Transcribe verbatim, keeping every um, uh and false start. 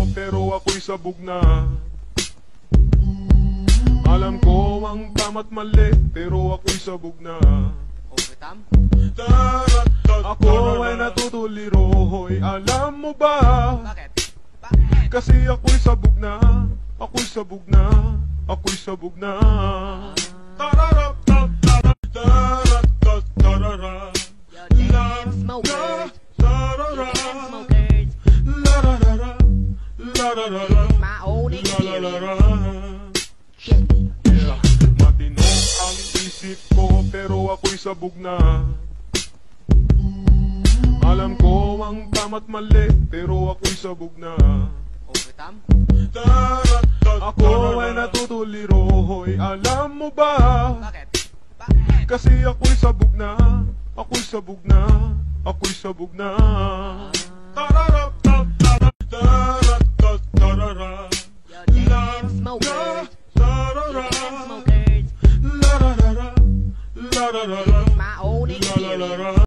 pero ako'y sabog na. Alam ko ang tama't mali, pero ako'y sabog na. Overtime? Ako ay natutuliro, hoy, alam mo ba? Bakit? Bakit? Kasi ako'y sabog na, ako'y sabog na, ako'y sabog na. Yo, damn smokers. Yo, damn smokers. My own experience. Shit. Yeah. Matino ang isip ko, pero ako'y sabog na. Alam ko ang tama't mali, pero ako'y sabog na. Overtime? Ako ay natutuliro, hoy, alam mo ba? Bakit? Bakit? Kasi ako'y sabog na, ako'y sabog na, ako'y sabog na. Yo, damn smokers. Yo, damn smokers. My own experience.